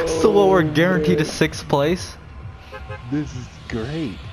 So what, we're guaranteed a 6th place? This is great.